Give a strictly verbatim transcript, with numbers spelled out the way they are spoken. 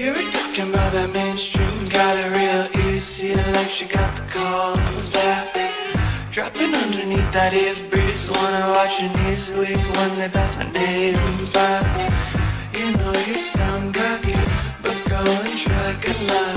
You were talking about that mainstream, got it real easy, like she got the call back. Dropping underneath that eave breeze, wanna watch your knees weak when they pass my name by. You know you sound cocky, but go and try, good luck.